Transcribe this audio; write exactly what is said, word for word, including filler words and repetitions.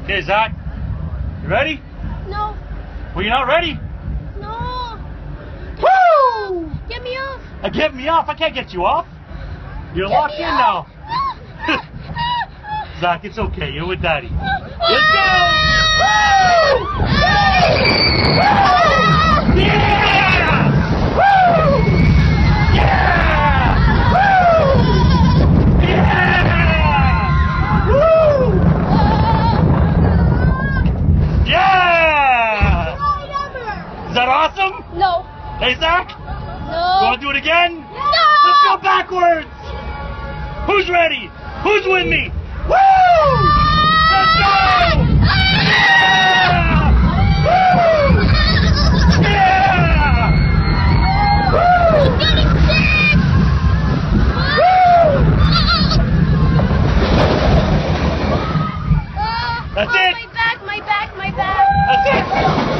Okay, Zach. You ready? No. Well, you're not ready? No. Woo! Get me off. Uh, get me off. I can't get you off. You're Get locked me in off. now. Zach, it's okay. You're with Daddy. Let's go! Yeah! Woo! Yeah! Woo! Yeah! Woo! Yeah! Is that awesome? No. Hey, Zach? No. You want to do it again? No. Let's go backwards! Who's ready? Who's with me? Woo! Let's go! Yeah! Woo! Yeah! Woo! I'm getting sick. Woo! Uh, That's oh, it. My back, my back, my back. That's it!